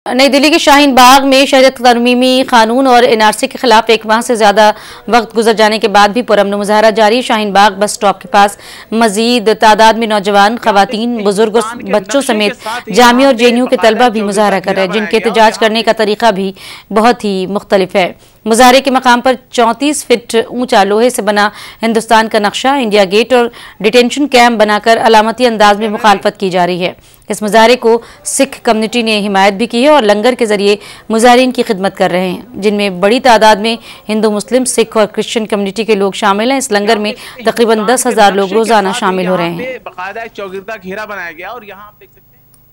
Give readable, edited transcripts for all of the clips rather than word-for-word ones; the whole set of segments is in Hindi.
नई दिल्ली के शाहीन बाग में शहरियत तरमीमी कानून और एनआरसी के खिलाफ एक माह से ज्यादा वक्त गुजर जाने के बाद भी पुरअमन मुजाहरा जारी। शाहीन बाग बस स्टॉप के पास मजीद तादाद में नौजवान, खवातीन, बुजुर्ग और बच्चों समेत जामिया और जेएनयू के तलबा भी मुजाहरा कर रहे हैं, जिनके एहतजाज करने का तरीका भी बहुत ही मुख्तलिफ है। मुजाहरे के मकाम पर 34 फीट ऊंचा लोहे से बना हिंदुस्तान का नक्शा, इंडिया गेट और डिटेंशन कैंप बनाकर अलामती अंदाज में मुखालफत की जा रही है। इस मुजाहरे को सिख कम्युनिटी ने हिमायत भी की है और लंगर के जरिए मुजाहरीन की खिदमत कर रहे हैं, जिनमें बड़ी तादाद में हिंदू, मुस्लिम, सिख और क्रिश्चियन कम्युनिटी के लोग शामिल हैं। इस लंगर में तकरीबन 10,000 लोग रोजाना शामिल हो रहे हैं। बाकायदा एक चौगिरदा घेरा बनाया गया और यहाँ आप देख सकते हैं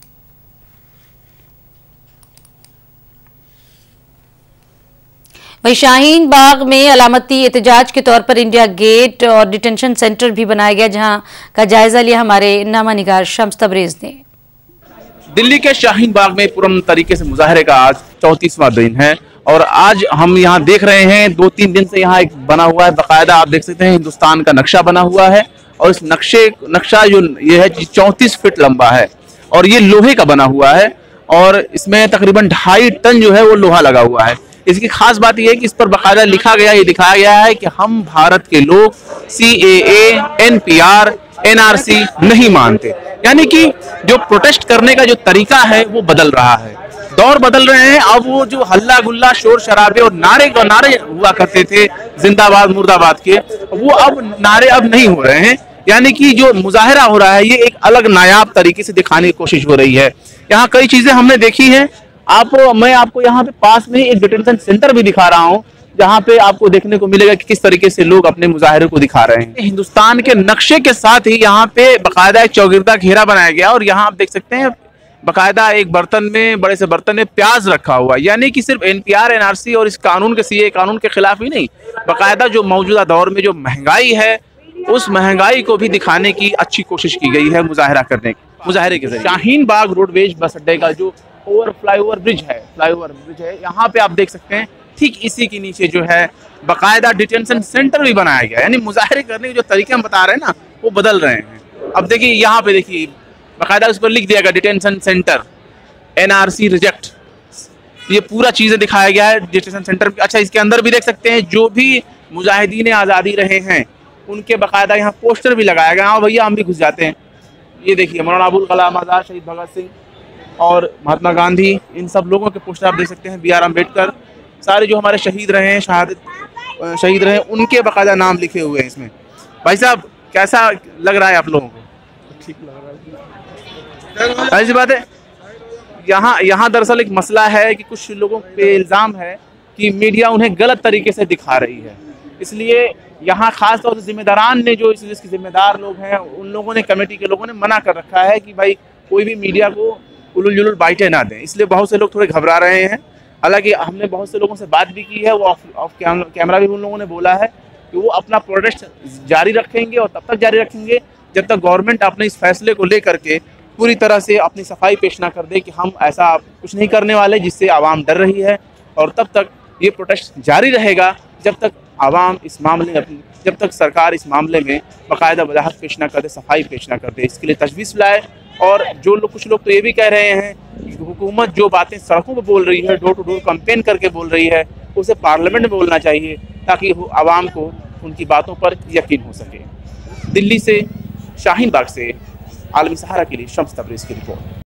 वही शाहीन बाग में अलामती एहतजाज के तौर पर इंडिया गेट और डिटेंशन सेंटर भी बनाया गया, जहां का जायजा लिया हमारे नामा निगार शम्स तबरेज ने। दिल्ली के शाहीन बाग में पूर्ण तरीके से मुजाहरे का आज 34वां दिन है और आज हम यहाँ देख रहे हैं 2-3 दिन से यहाँ एक बना हुआ है, बाकायदा आप देख सकते हैं हिंदुस्तान का नक्शा बना हुआ है और इस नक्शा जो ये है 34 फीट लंबा है और ये लोहे का बना हुआ है और इसमें तकरीबन 2.5 टन जो है वो लोहा लगा हुआ है। इसकी खास बात यह है कि इस पर बाकायदा लिखा गया, ये दिखाया गया है कि हम भारत के लोग CAA, NPR, NRC नहीं मानते, यानी कि जो प्रोटेस्ट करने का जो तरीका है वो बदल रहा है, दौर बदल रहे हैं। अब वो जो हल्ला गुल्ला, शोर शराबे और नारे हुआ करते थे जिंदाबाद मुर्दाबाद के, वो अब नारे अब नहीं हो रहे हैं, यानी कि जो मुजाहरा हो रहा है ये एक अलग नायाब तरीके से दिखाने की कोशिश हो रही है। यहाँ कई चीजें हमने देखी है, मैं आपको यहाँ पे पास में एक डिटेंशन सेंटर भी दिखा रहा हूँ, जहाँ पे आपको देखने को मिलेगा कि किस तरीके से लोग अपने मुजाहरे को दिखा रहे हैं। हिंदुस्तान के नक्शे के साथ ही यहाँ पे बाकायदा एक चौगिरदा घेरा बनाया गया और यहाँ आप देख सकते हैं बाकायदा एक बर्तन में, बड़े से बर्तन में प्याज रखा हुआ, यानी कि सिर्फ NPR, NRC और इस कानून के CAA कानून के खिलाफ ही नहीं, बाकायदा जो मौजूदा दौर में जो महंगाई है उस महंगाई को भी दिखाने की अच्छी कोशिश की गई है मुजाहरे के जरिए। शाहीन बाग रोडवेज बस अड्डे का जो फ्लाईओवर ब्रिज है, यहाँ पे आप देख सकते हैं ठीक इसी के नीचे जो है बाकायदा डिटेंशन सेंटर भी बनाया गया, यानी मुजाहरे करने के जो तरीके हम बता रहे हैं ना वो बदल रहे हैं। अब देखिए यहाँ पे देखिए बाकायदा उस पर लिख दिया गया डिटेंशन सेंटर NRC रिजेक्ट, ये पूरा चीजें दिखाया गया है डिटेंशन सेंटर। अच्छा, इसके अंदर भी देख सकते हैं जो भी मुजाहिदीन आज़ादी रहे हैं उनके बाकायदा यहाँ पोस्टर भी लगाया गया। हाँ भैया, हम भी घुस जाते हैं। ये देखिए मौलाना अबुल कलाम आज़ाद, शहीद भगत सिंह और महात्मा गांधी, इन सब लोगों के पोस्टर आप देख सकते हैं। BR अम्बेडकर, सारे जो हमारे शहीद रहे हैं, शहीद रहे हैं, उनके बाकायदा नाम लिखे हुए हैं इसमें। भाई साहब, कैसा लग रहा है आप लोगों को? ठीक लग रहा है। ऐसी बात है, यहाँ दरअसल एक मसला है कि कुछ लोगों पे इल्ज़ाम है कि मीडिया उन्हें गलत तरीके से दिखा रही है, इसलिए यहाँ खास तौर से जिम्मेदारान ने, जो इसके जिम्मेदार लोग हैं, उन लोगों ने, कमेटी के लोगों ने मना कर रखा है कि भाई कोई भी मीडिया को उलुल जुलुल बाइटें ना दें, इसलिए बहुत से लोग थोड़े घबरा रहे हैं। हालांकि हमने बहुत से लोगों से बात भी की है, वो ऑफ कैमरा भी उन लोगों ने बोला है कि वो अपना प्रोटेस्ट जारी रखेंगे और तब तक जारी रखेंगे जब तक गवर्नमेंट अपने इस फैसले को लेकर के पूरी तरह से अपनी सफाई पेश ना कर दे कि हम ऐसा कुछ नहीं करने वाले जिससे आवाम डर रही है, और तब तक ये प्रोटेस्ट जारी रहेगा जब तक आवाम इस मामले में, जब तक सरकार इस मामले में बाकायदा वजाहत पेश ना कर दे, सफाई पेश ना कर दे। इसके लिए तजवीज़ लाए। और कुछ लोग तो ये भी कह रहे हैं कि हुकूमत जो बातें सड़कों पर बोल रही है, डोर टू डोर कैंपेन करके बोल रही है, उसे पार्लियामेंट में बोलना चाहिए ताकि आवाम को उनकी बातों पर यकीन हो सके। दिल्ली से, शाहीन बाग से आलमी सहारा के लिए शम्स तबरेज़ की रिपोर्ट।